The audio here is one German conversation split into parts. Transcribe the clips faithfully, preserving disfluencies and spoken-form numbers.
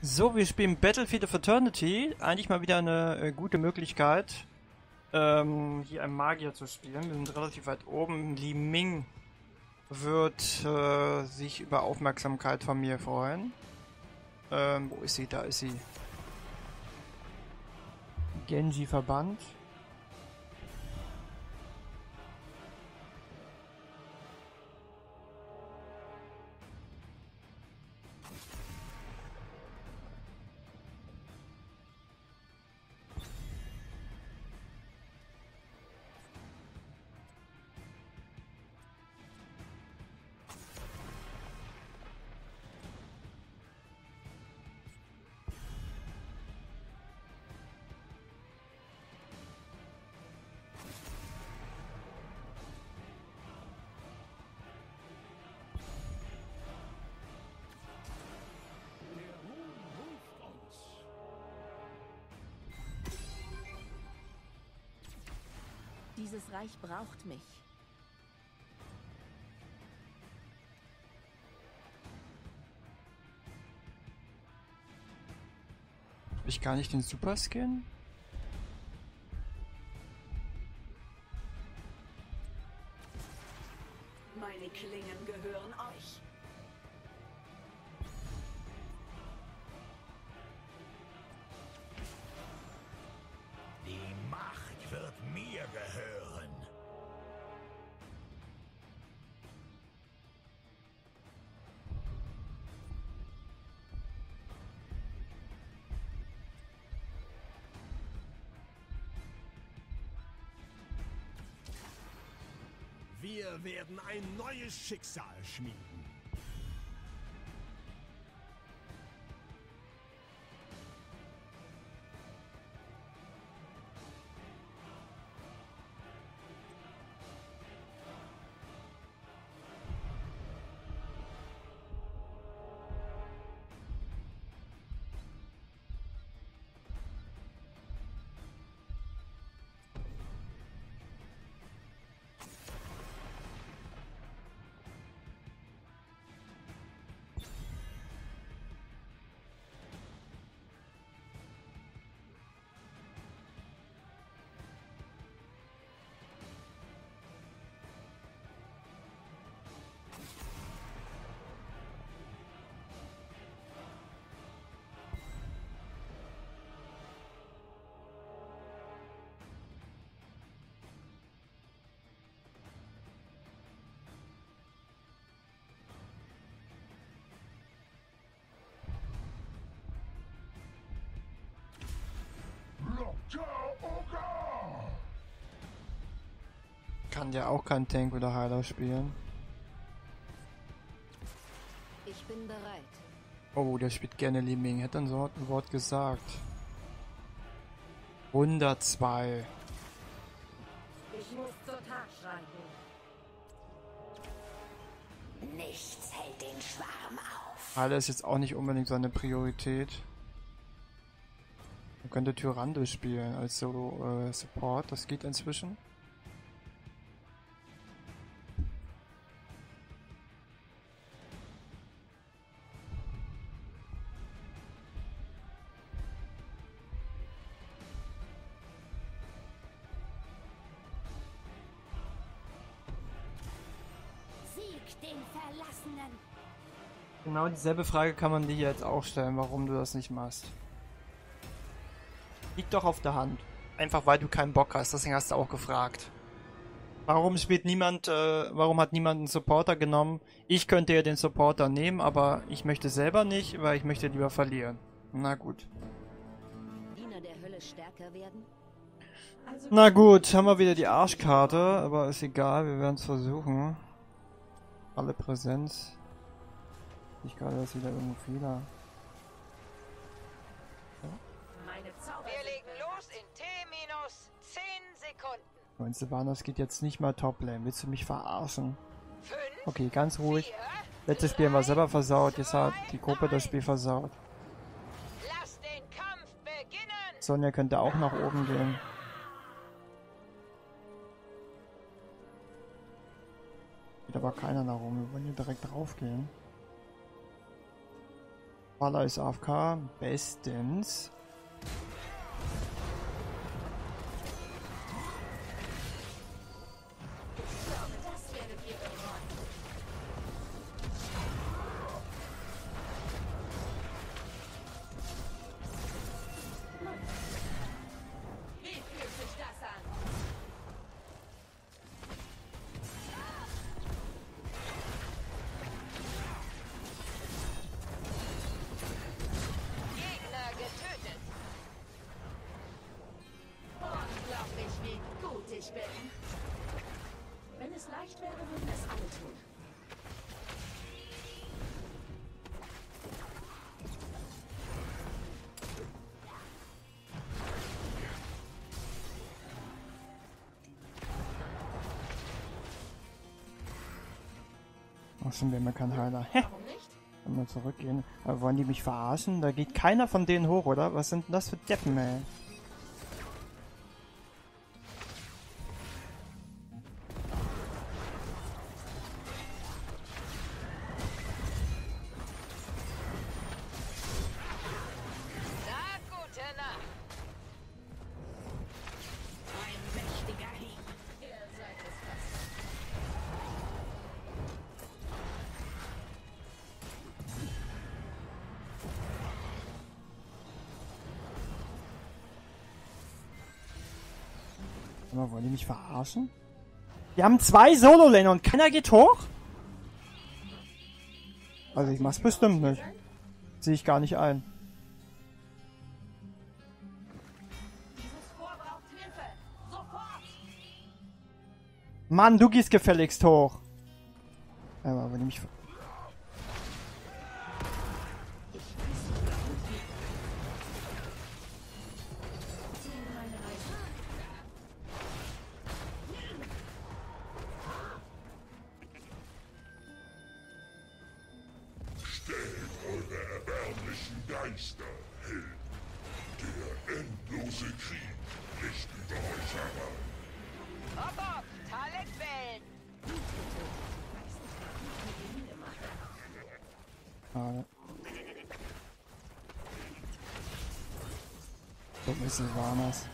So, wir spielen Battlefield of Eternity. Eigentlich mal wieder eine äh, gute Möglichkeit, ähm, hier einen Magier zu spielen. Wir sind relativ weit oben. Li Ming wird äh, sich über Aufmerksamkeit von mir freuen. Ähm, wo ist sie? Da ist sie. Genji verbannt. Dieses Reich braucht mich. Hab ich gar nicht den Superskin? Meine Klingen gehören euch. Die Macht wird mir gehören. Wir werden ein neues Schicksal schmieden. Kann ja auch kein Tank oder Heiler spielen. Ich bin bereit. Oh, der spielt gerne Li Ming. Hätte ein Wort, ein Wort gesagt. hundertzwei. Ich muss zur Tat schreiten. Nichts hält den Schwarm auf. Heiler ist jetzt auch nicht unbedingt seine Priorität. Man könnte Tyrande spielen als Solo-Support. Äh, das geht inzwischen. Sieg den Verlassenen. Genau dieselbe Frage kann man dir jetzt auch stellen, warum du das nicht machst. Liegt doch auf der Hand. Einfach weil du keinen Bock hast, deswegen hast du auch gefragt. Warum spielt niemand, äh, warum hat niemand einen Supporter genommen? Ich könnte ja den Supporter nehmen, aber ich möchte selber nicht, weil ich möchte lieber verlieren. Na gut. Diener der Hölle stärker werden? Na gut, haben wir wieder die Arschkarte, aber ist egal, wir werden es versuchen. Alle Präsenz. Ich gerade das wieder irgendwo Fehler. Meine Zauber. Wir legen los in T minus zehn Sekunden. Meinst du, Silvanos geht jetzt nicht mal Toplane? Willst du mich verarschen? Fünf, Okay, ganz ruhig. vier, Letztes Spiel haben wir selber versaut, jetzt hat die Gruppe das Spiel versaut. lass den Kampf beginnen. Sonja könnte auch nach oben gehen. Geht aber keiner nach oben, wir wollen hier direkt drauf gehen. Walla ist A F K. Bestens. Wenn es leicht wäre, würden es alle tun. Ach, schon wäre mir kein Heiler. Hä? Wenn wir zurückgehen. Aber wollen die mich verarschen? Da geht keiner von denen hoch, oder? Was sind denn das für Deppen, ey? Aber wollen die mich verarschen? Wir haben zwei Solo-Laner und keiner geht hoch? Also ich mach's bestimmt nicht. Sehe ich gar nicht ein. Mann, du gehst gefälligst hoch. Aber wenn die mich... Geister, Helden. Der endlose Krieg bricht über euch herein. Hopp, hopp, Talentwellen. Schade. Guck mal, Sylvanas.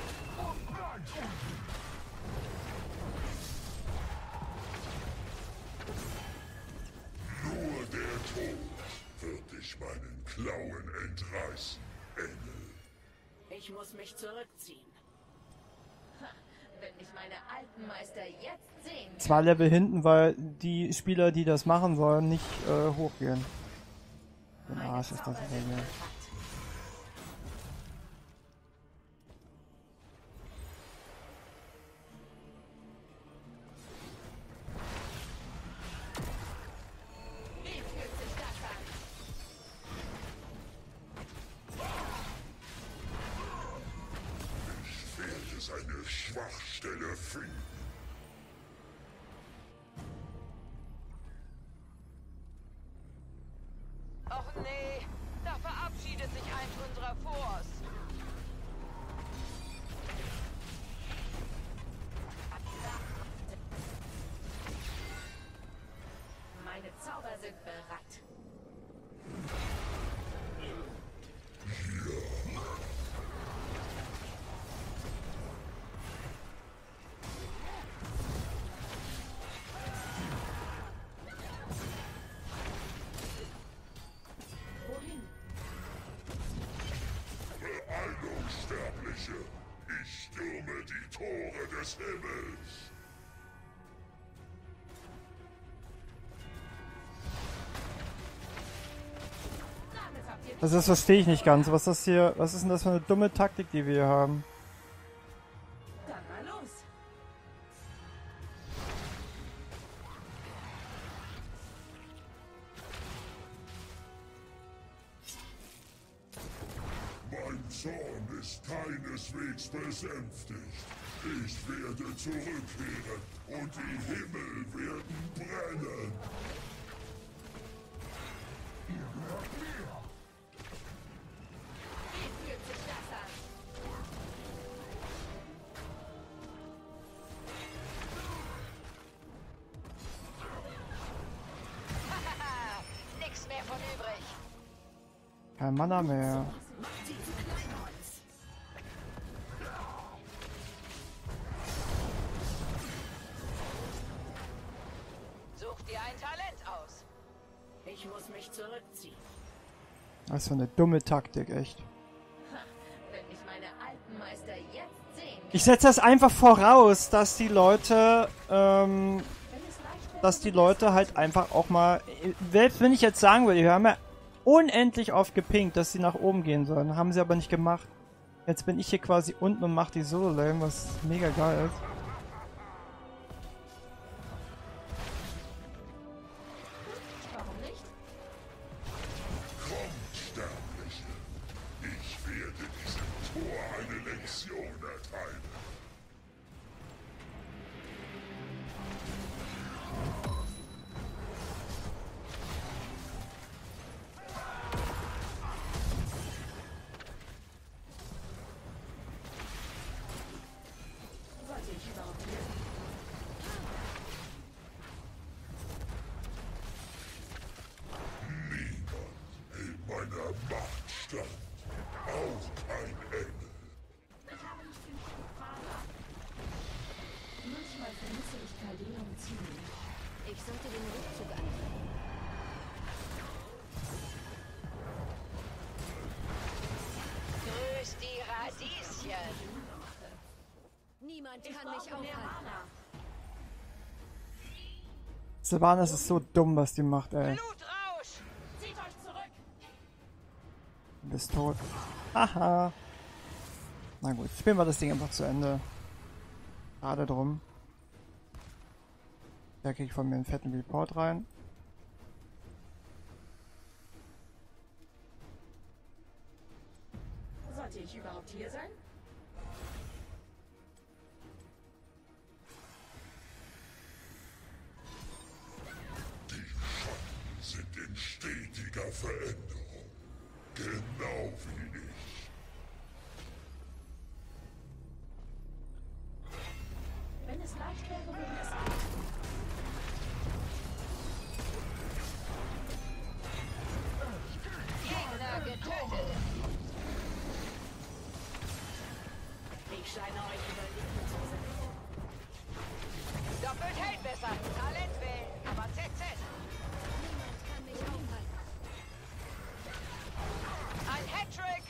Nur der Tod wird dich meinen Klauen entreißen, Engel. Ich muss mich zurückziehen. Ha, wenn mich meine alten Meister jetzt sehen. Zwei Level hinten, weil die Spieler, die das machen sollen, nicht äh, hochgehen. Den Arsch ist das hier. Seine Schwachstelle finden. Och nee, da verabschiedet sich eins unserer Forts. Meine Zauber sind bereit. Unsterbliche, ich stürme die Tore des Himmels. Also das verstehe ich nicht ganz. Was ist das hier? Was ist denn das für eine dumme Taktik, die wir hier haben? Dann mal los. Mein Zorn ist keineswegs besänftigt. Ich werde zurückkehren und die Himmel werden brennen. Wie fühlt sich das an? Hahaha, nix mehr von übrig. Kein Mana mehr. Such dir ein Talent aus. Ich muss mich zurückziehen. Das ist so eine dumme Taktik, echt. Wenn mich meine alten Meister jetzt sehen, Ich setze das einfach voraus, dass die Leute, ähm, dass die Leute halt einfach auch mal, selbst wenn ich jetzt sagen würde, wir haben ja unendlich oft gepinkt, dass sie nach oben gehen sollen, haben sie aber nicht gemacht. Jetzt bin ich hier quasi unten und mache die Solo-Lane, was mega geil ist. warum nicht? Kommt, Sterbliche. Ich werde diesem Tor eine Lektion erteilen. Sollte ich überhaupt hier sein? Niemand in meiner Macht stand. Auch kein Engel. Manchmal vermisse ich Caldeum ziemlich. Ich sollte den Rückzug antreten. Grüß die Radieschen. Niemand kann mich aufhalten. Sylvanas ist so dumm, was die macht, ey. Blutrausch. Zieht euch zurück! Du bist tot. Haha. Na gut, spielen wir das Ding einfach zu Ende. Schade drum. Da krieg ich von mir einen fetten Report rein. Sollte ich überhaupt hier sein? Die Schatten sind in stetiger Veränderung. Genau wie ich. Wenn es leicht wäre, würde es auch. Gegner getötet. Ich scheine euch überlegen zu sein. Doppelt hält besser. Talent wählen. Aber Z Z. Niemand kann mich aufhalten. Ein Hattrick.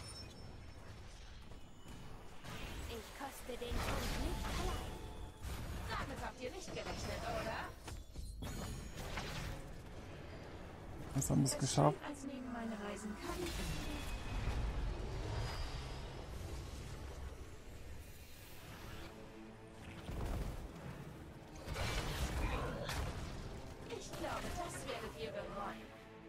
Ich koste den Tod nicht allein. Damit habt ihr nicht gerechnet, oder? Was haben wir es geschafft? Als nehmen meine Reisen kein Ende. Ich glaube, das werdet ihr bereuen.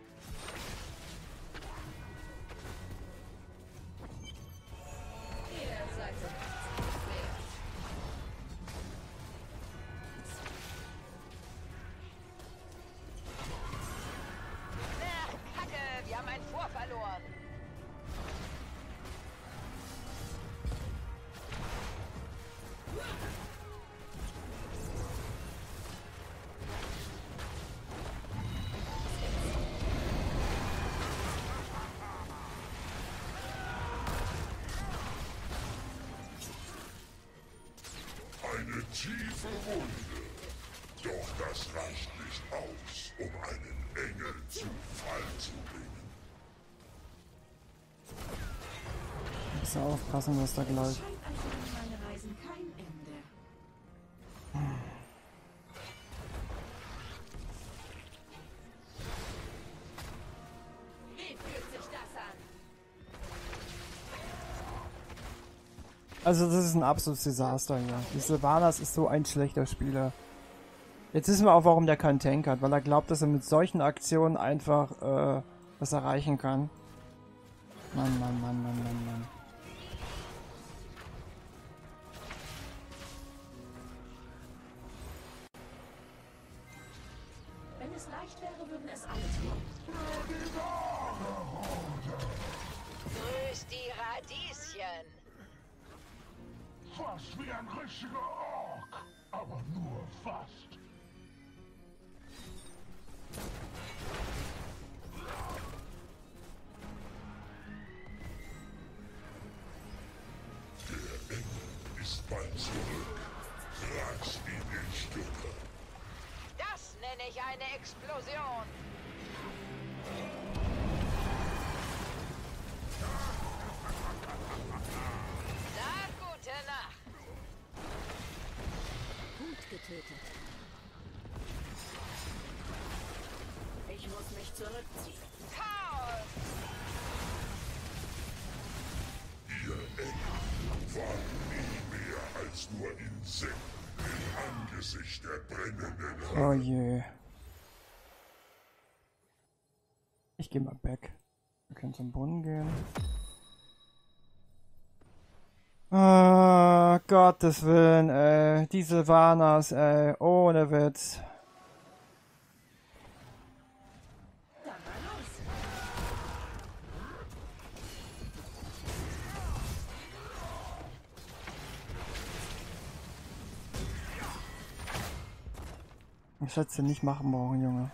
Ihr seid so nichts wert. Na, Kacke. Wir haben ein Vor verloren. Eine tiefe Wunde. Doch das reicht nicht aus, um einen Engel zu Fall zu bringen. Muss ja aufpassen, was da gleich. Scheint, als nehmen meine Reisen kein Ende. Wie fühlt sich das an? Also das ist ein absolutes Desaster hier. Die Sylvanas ist so ein schlechter Spieler. Jetzt wissen wir auch, warum der keinen Tank hat, weil er glaubt, dass er mit solchen Aktionen einfach äh, was erreichen kann. Mann, Mann, Mann, Mann, Mann, Mann. Wenn es leicht wäre, würden es alle tun. Grüß die Radieschen. Fast wie ein richtiger Ork, aber nur fast. eine Explosion. Na, gute Nacht. Gut getötet. Ich muss mich zurückziehen. Chaos. Ihr Engel waren nie mehr als nur Insekten im Angesicht der brennenden Hölle. Oh je. Ich geh mal back. Wir können zum Brunnen gehen. Ah, Gottes Willen, ey. Diese Warners, ey. Ohne Witz. Dann mal los. Ich hätte sie nicht machen brauchen, Junge.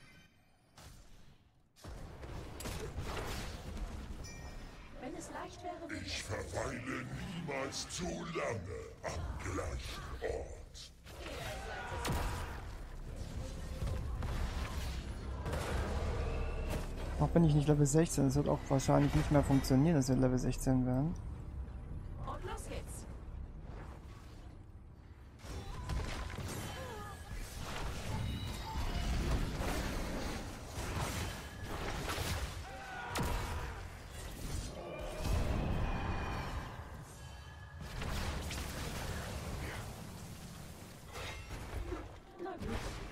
Wenn es leicht wäre, würde Ich verweile niemals zu lange am gleichen Ort. Noch bin ich nicht Level sechzehn, das wird auch wahrscheinlich nicht mehr funktionieren, dass wir Level sechzehn werden. Und los geht's. Na gut.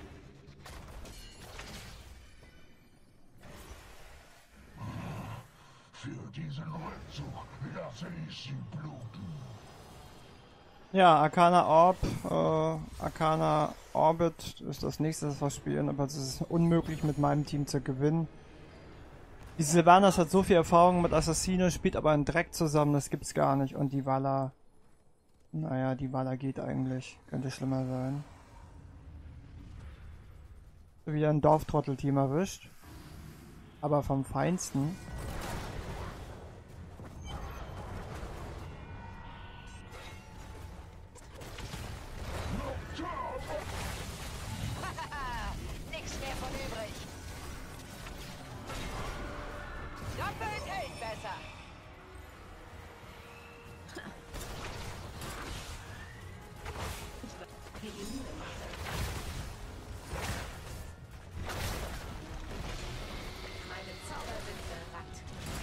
Für diesen Rückzug lasse ich sie bluten. Ja, Arcana Orb, äh, Arcana Orbit ist das nächste, was wir spielen, aber es ist unmöglich mit meinem Team zu gewinnen. Die Sylvanas hat so viel Erfahrung mit Assassine, spielt aber einen Dreck zusammen, das gibt's gar nicht. Und die Valla, naja, die Valla geht eigentlich, könnte schlimmer sein. Wieder ein Dorftrottel-Team erwischt, aber vom Feinsten. Nichts mehr von übrig. Doppelt hält besser. Meine Zauber sind bereit.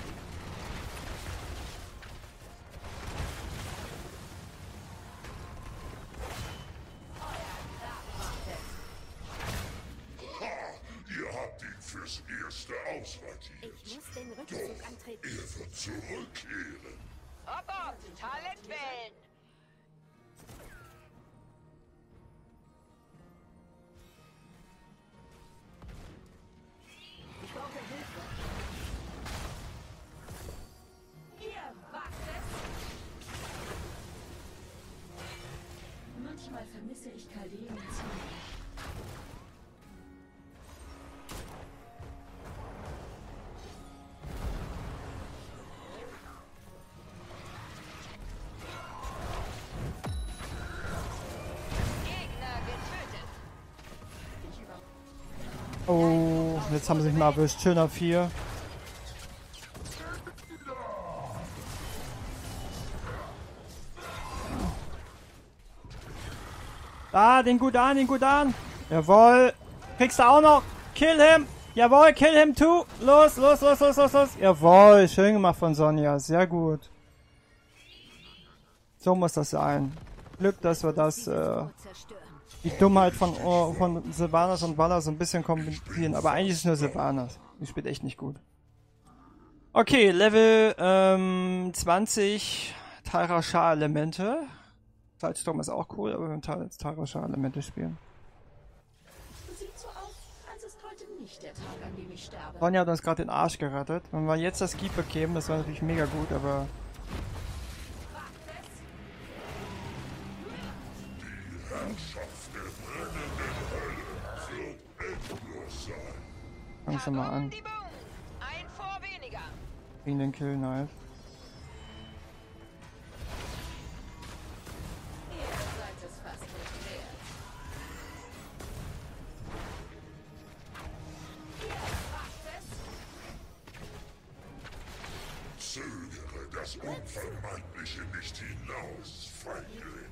Ha! Ihr habt ihn fürs Erste ausradiert. Ich muss den Rückzug antreten. Er wird zurückkehren. Hopp, hopp, Talentwellen. Ich brauche Hilfe. Ihr wagt es! Manchmal vermisse ich Kaldeen ziemlich. Gegner getötet. Ich über Oh, jetzt haben sie sich mal erwischt. Schöner vier. Ah, den gut an, den gut an. Jawohl. Kriegst du auch noch. Kill him. Jawohl, kill him too. Los, los, los, los, los, los. Jawohl, schön gemacht von Sonja. Sehr gut. So muss das sein. Glück, dass wir das, äh, Zerstören. die Dummheit von, oh, von Sylvanas und Valla so ein bisschen kombinieren. Aber eigentlich ist es nur Sylvanas. Die spielt echt nicht gut. Okay, Level ähm, zwanzig Tyra-Schar-Elemente. Salzsturm ist auch cool, aber wir werden jetzt Tyra-Schar-Elemente spielen. Sieht so aus, als ist heute nicht der Tag, an dem ich sterbe. Sonja hat uns gerade den Arsch gerettet. Wenn wir jetzt das Ski bekämen, das wäre natürlich mega gut, aber... Die Herrschaft der brennenden Hölle wird endlos sein. Fang schon mal an. Die Boom. Ein vor weniger. Gegen den Kill Knife. Ihr seid es fast nicht wert. Zögere das Unvermeidliche nicht hinaus, Feigling.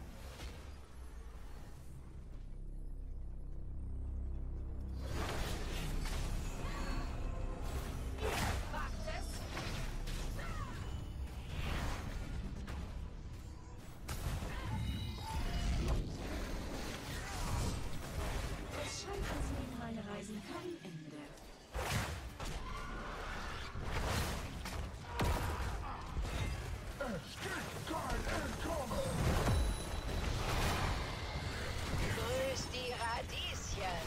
Es scheint, als wären meine Reisen kein Ende. Grüß die Radieschen.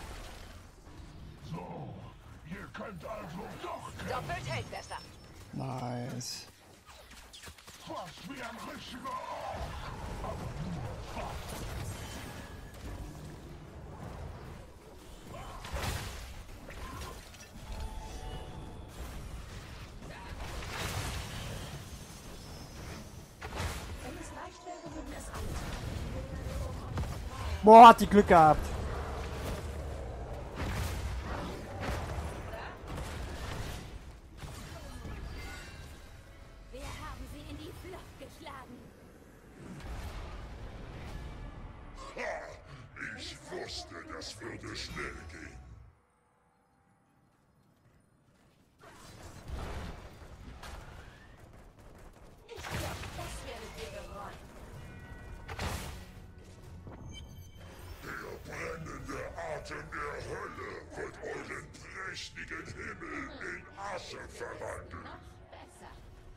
So, ihr könnt also doch Doppelt hält besser. Nice. fast wie ein richtiger Wenn es leicht wäre, würden es alle tun. Boah, hat die Glück gehabt. Wir haben sie in die Flucht geschlagen. Ich wusste, das würde schnell gehen. Ich glaube, das werdet ihr bereuen. Der brennende Atem der Hölle wird euren prächtigen Himmel in Asche verwandeln. Noch besser.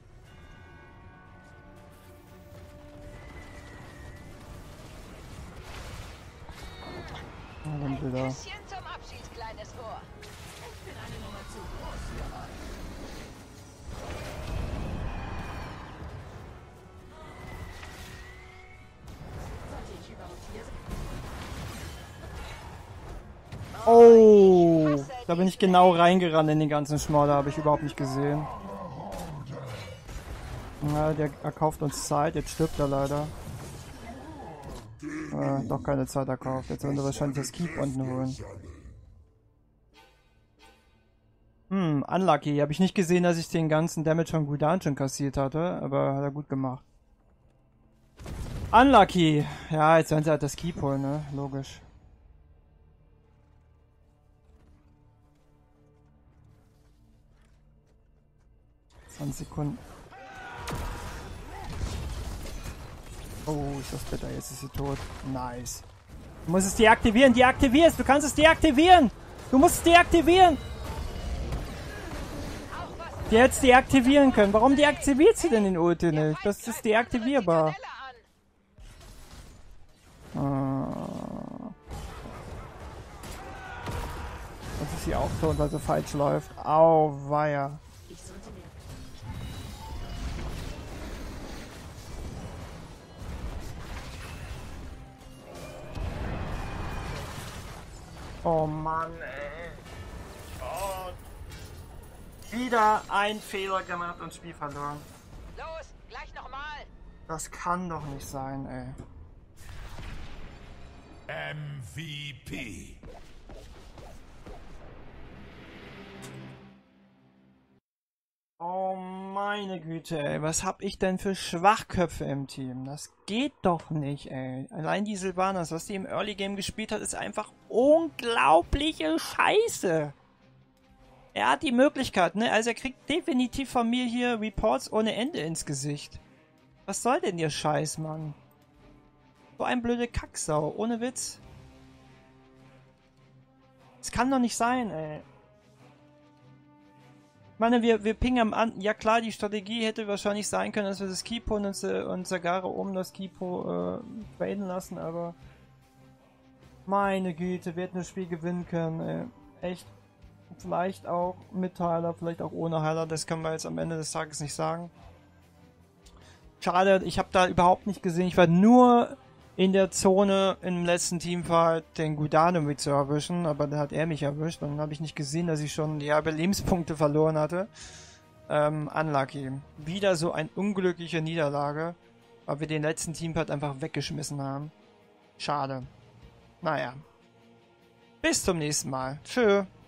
Ja, dann wieder. Küsschen zum Abschied, kleines Ohr. Ich bin eine Nummer zu groß für euch. Sollte ich überhaupt hier sein? Oh, da bin ich genau reingerannt in den ganzen Schmodder, habe ich überhaupt nicht gesehen. Ja, der erkauft uns Zeit, jetzt stirbt er leider. Äh, doch keine Zeit erkauft, jetzt werden wir wahrscheinlich das Keep unten holen. Hm, unlucky, habe ich nicht gesehen, dass ich den ganzen Damage von Gul'dan schon kassiert hatte, aber hat er gut gemacht. Unlucky! Ja, jetzt werden sie halt das Keep holen, ne? Logisch. zwanzig Sekunden. Oh, ist das bitter, jetzt ist sie tot. Nice. Du musst es deaktivieren, deaktivierst, du kannst es deaktivieren! Du musst es deaktivieren! Die hätte es deaktivieren können. Warum deaktiviert sie denn den Ulti nicht? Das ist deaktivierbar. Ah. Jetzt ist sie auch tot, weil sie falsch läuft. Auweia. Ich sollte mir... Oh Mann, ey. Oh. Wieder ein Fehler gemacht und Spiel verloren. Los, gleich nochmal. Das kann doch nicht sein, ey. M V P. Oh meine Güte, ey. Was hab ich denn für Schwachköpfe im Team? Das geht doch nicht, ey. Allein die Sylvanas, was die im Early Game gespielt hat, ist einfach unglaubliche Scheiße. Er hat die Möglichkeit, ne? Also er kriegt definitiv von mir hier Reports ohne Ende ins Gesicht. Was soll denn ihr Scheiß, Mann? So ein blöde Kacksau, ohne Witz. Das kann doch nicht sein, ey. Ich meine, wir, wir pingen am an. Ja klar, die Strategie hätte wahrscheinlich sein können, dass wir das Kipo und, und Zagara oben das Kipo äh, traden lassen, aber meine Güte, wir hätten das Spiel gewinnen können, ey. Echt. Vielleicht auch mit Heiler, vielleicht auch ohne Heiler, das können wir jetzt am Ende des Tages nicht sagen. Schade, ich habe da überhaupt nicht gesehen, ich war nur in der Zone im letzten Teamfight den Gul'dan mit zu erwischen, aber da hat er mich erwischt und dann habe ich nicht gesehen, dass ich schon die halbe Lebenspunkte verloren hatte. Ähm, unlucky. Wieder so eine unglückliche Niederlage, weil wir den letzten Teamfight einfach weggeschmissen haben. Schade. Naja. Bis zum nächsten Mal. Tschö.